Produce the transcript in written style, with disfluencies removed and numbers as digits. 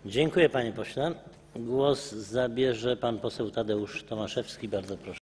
Dziękuję, panie pośle. Głos zabierze pan poseł Tadeusz Tomaszewski, bardzo proszę.